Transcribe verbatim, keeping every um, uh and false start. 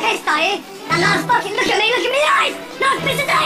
head, Dottie. And now fucking look at me, look at me in the eyes. Now spit it out.